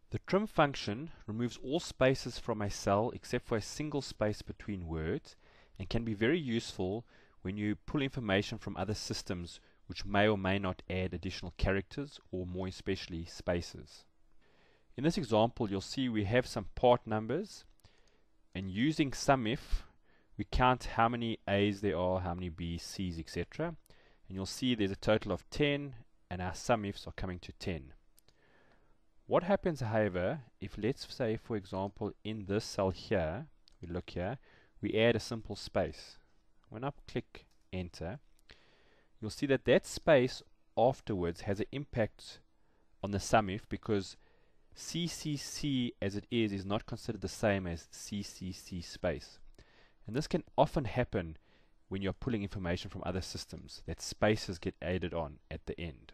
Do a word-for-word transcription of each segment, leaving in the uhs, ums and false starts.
The trim function removes all spaces from a cell except for a single space between words, and can be very useful when you pull information from other systems which may or may not add additional characters or more especially spaces. In this example, you'll see we have some part numbers, and using SUMIF we count how many A's there are, how many B's, C's, et cetera. And you'll see there's a total of ten, and our SUMIFs are coming to ten. What happens, however, if, let's say, for example, in this cell here, we look here, we add a simple space. When I click enter, you'll see that that space afterwards has an impact on the SUMIF, because C C C as it is is not considered the same as C C C space. And this can often happen when you're pulling information from other systems, that spaces get added on at the end.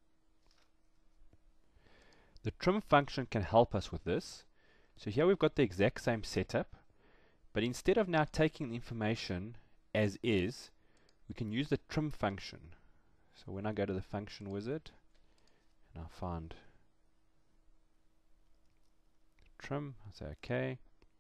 The trim function can help us with this. So here we've got the exact same setup, but instead of now taking the information as is, we can use the trim function. So when I go to the function wizard and I find trim, I say OK.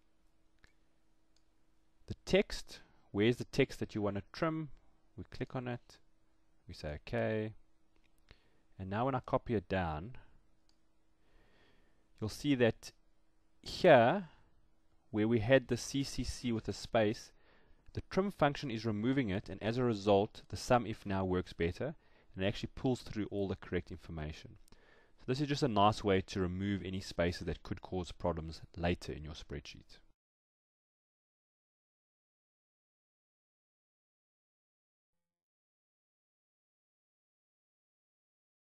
The text, where's the text that you want to trim? We click on it, we say OK, and now when I copy it down, you'll see that here, where we had the C C C with a space, the trim function is removing it, and as a result the SUMIF now works better and it actually pulls through all the correct information. So this is just a nice way to remove any spaces that could cause problems later in your spreadsheet.